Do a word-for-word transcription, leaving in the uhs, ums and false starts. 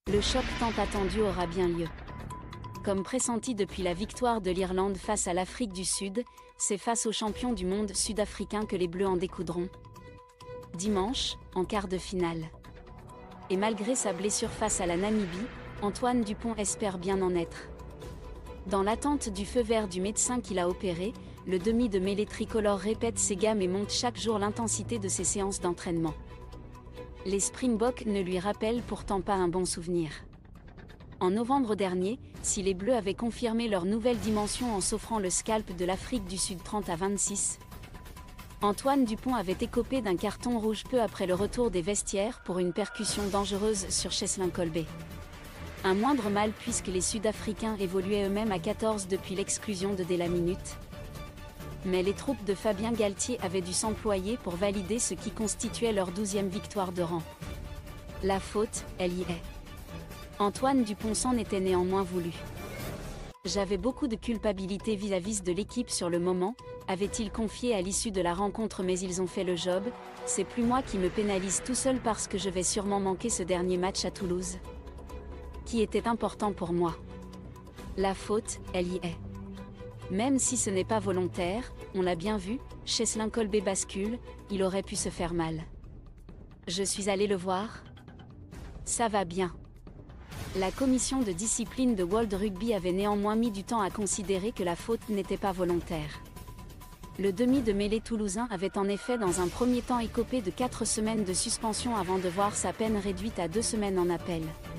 Le choc tant attendu aura bien lieu. Comme pressenti depuis la victoire de l'Irlande face à l'Afrique du Sud, c'est face aux champions du monde sud-africain que les Bleus en découdront. Dimanche, en quart de finale. Et malgré sa blessure face à la Namibie, Antoine Dupont espère bien en être. Dans l'attente du feu vert du médecin qui l'a opéré, le demi de mêlée tricolore répète ses gammes et monte chaque jour l'intensité de ses séances d'entraînement. Les Springboks ne lui rappellent pourtant pas un bon souvenir. En novembre dernier, si les Bleus avaient confirmé leur nouvelle dimension en s'offrant le scalp de l'Afrique du Sud trente à vingt-six, Antoine Dupont avait écopé d'un carton rouge peu après le retour des vestiaires pour une percussion dangereuse sur Cheslin Kolbe. Un moindre mal puisque les Sud-Africains évoluaient eux-mêmes à quatorze depuis l'exclusion de dès la minute. Mais les troupes de Fabien Galtier avaient dû s'employer pour valider ce qui constituait leur douzième victoire de rang. La faute, elle y est. Antoine Dupont s'en était néanmoins voulu. J'avais beaucoup de culpabilité vis-à-vis de l'équipe sur le moment, avait-il confié à l'issue de la rencontre, mais ils ont fait le job, c'est plus moi qui me pénalise tout seul parce que je vais sûrement manquer ce dernier match à Toulouse, qui était important pour moi. La faute, elle y est. Même si ce n'est pas volontaire, on l'a bien vu, Cheslin Kolbe bascule, il aurait pu se faire mal. Je suis allé le voir. Ça va bien. La commission de discipline de World Rugby avait néanmoins mis du temps à considérer que la faute n'était pas volontaire. Le demi de mêlée toulousain avait en effet dans un premier temps écopé de quatre semaines de suspension avant de voir sa peine réduite à deux semaines en appel.